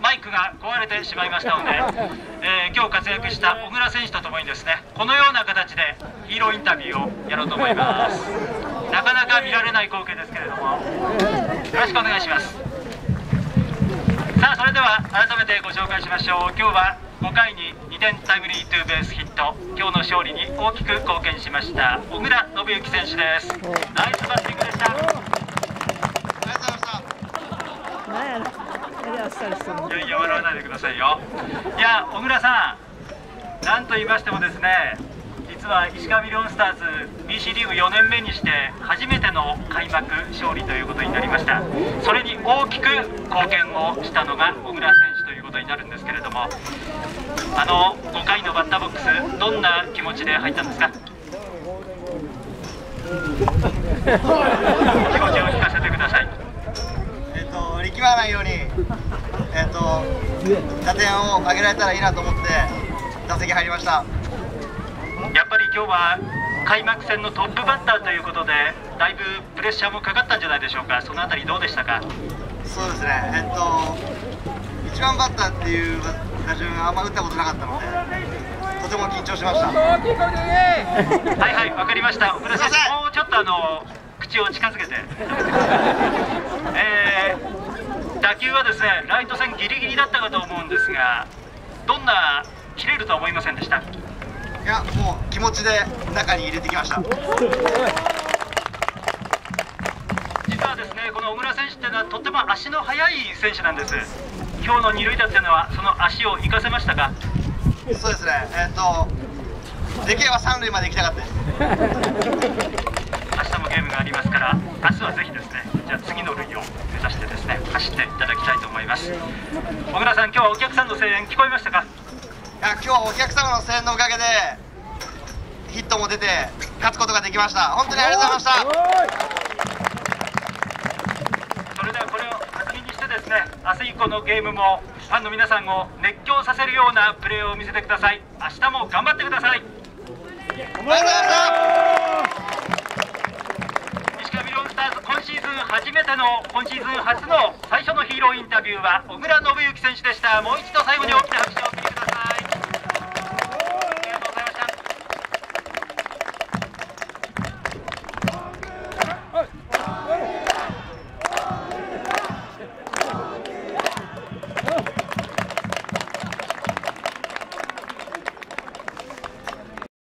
マイクが壊れてしまいましたので、今日活躍した小倉選手とともにですね、このような形でヒーローインタビューをやろうと思います。なかなか見られない光景ですけれども、よろしくお願いします。さあ、それでは改めてご紹介しましょう。今日は5回に2点タイムリーツーベースヒット、今日の勝利に大きく貢献しました小倉信之選手です。ナイスバッティングでした。ありがとうございました。いや笑わないでくださいよ。いや、小倉さん、なんと言いましてもですね、実は石川ミリオンスターズ BC リーグ4年目にして初めての開幕勝利ということになりました。それに大きく貢献をしたのが小倉選手ということになるんですけれども、5回のバッターボックス、どんな気持ちで入ったんですか？気持ちを聞かせてください。 力まないように、打点を上げられたらいいなと思って打席入りました。 やっぱり今日は開幕戦のトップバッターということで、だいぶプレッシャーもかかったんじゃないでしょうか。そのあたりどうでしたか？ そうですね、1番バッターっていう打順あんま打ったことなかったので、とても緊張しました。 はいはい、わかりました。小倉選手、もうちょっと口を近づけて打球はですね、ライト線ギリギリだったかと思うんですが、どんな切れるとは思いませんでした？ いや、もう気持ちで中に入れてきました。 実はですね、この小倉選手っていうのはとっても足の速い選手なんです。今日の二塁打っていうのはその足を生かせましたか？ そうですね、できれば三塁まで行きたかったです。 明日もゲームがありますから、明日はぜひですね、じゃあ次の塁を目指してですね、走っていただきたいと思います。小倉さん、今日はお客さんの声援聞こえましたか？ いや、今日はお客様の声援のおかげでヒットも出て勝つことができました。本当にありがとうございました。 それではこれを弾みにしてですね、明日以降のゲームもファンの皆さんを熱狂させるようなプレーを見せてください。明日も頑張ってください。 ありがとうございました。 石川ミリオンスターズ、今シーズン初の最初のヒーローインタビューは小倉信之選手でした。もう一度最後に大きな拍手を。